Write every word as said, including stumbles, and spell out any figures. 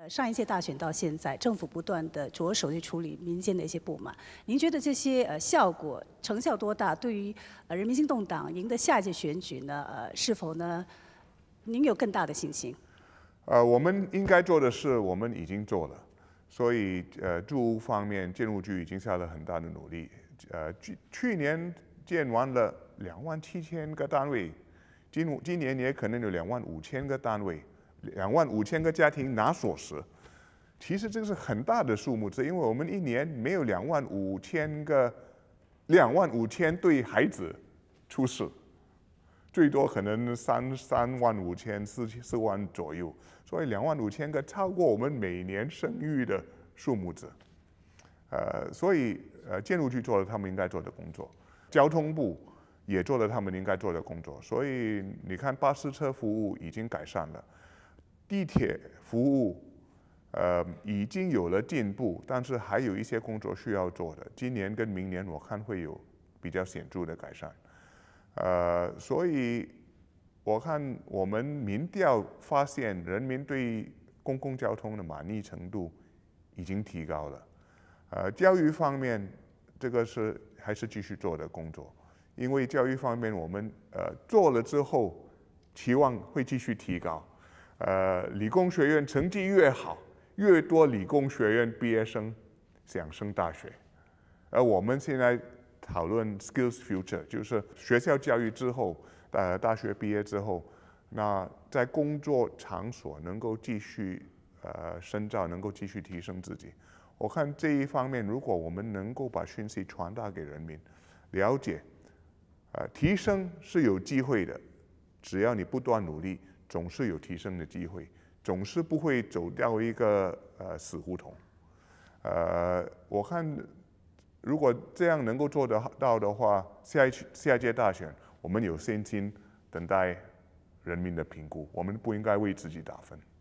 上一届大选到现在，政府不断的着手去处理民间的一些不满。您觉得这些呃效果成效多大？对于呃人民行动党赢得下一届选举呢，呃是否呢？您有更大的信心？ 呃，我们应该做的事，我们已经做了。所以呃，住屋方面，建屋局已经下了很大的努力。呃，去去年建完了两万七千个单位，今今年也可能有两万五千个单位。两万五千个家庭拿锁匙，其实这个是很大的数目字，因为我们一年没有两万五千个，两万五千对孩子出事，最多可能三三万五千四四万左右，所以两万五千个超过我们每年生育的数目字，呃，所以呃，建筑局做了他们应该做的工作，交通部也做了他们应该做的工作，所以你看巴士车服务已经改善了。地铁服务，呃，已经有了进步，但是还有一些工作需要做的。今年跟明年我看会有比较显著的改善，呃，所以我看我们民调发现，人民对公共交通的满意程度已经提高了。呃，教育方面，这个是还是继续做的工作，因为教育方面我们呃做了之后，期望会继续提高。呃，理工学院成绩越好，越多理工学院毕业生想升大学。而我们现在讨论 skills future， 就是学校教育之后，呃，大学毕业之后，那在工作场所能够继续呃深造，能够继续提升自己。我看这一方面，如果我们能够把讯息传达给人民，了解，呃，提升是有机会的，只要你不断努力。总是有提升的机会，总是不会走掉一个呃死胡同。呃，我看如果这样能够做得到的话，下一下一届大选，我们有信心等待人民的评估，我们不应该为自己打分。